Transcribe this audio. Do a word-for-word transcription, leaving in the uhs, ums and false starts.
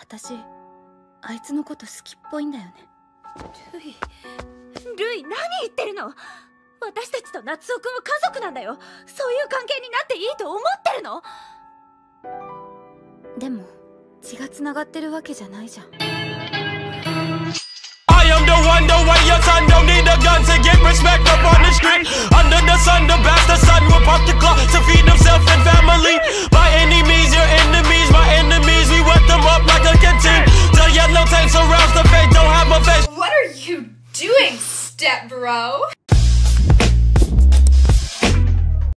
私あいつのこと好きっぽいんだよね。 ルイルイ、何言ってるの。私たちと夏男くんは家族なんだよ。そういう関係になっていいと思ってるの。 でも血がつながってるわけじゃないじゃん。 I am the one, the way your son don't need a gun to get respect up on the street. Under the sun, the bastard son will pop the clock to feed himself and family. By any means, your enemies, my enemies, we wet them up like a canteen. The yellow tank surrounds the fate, don't have a face. What are you doing, step bro?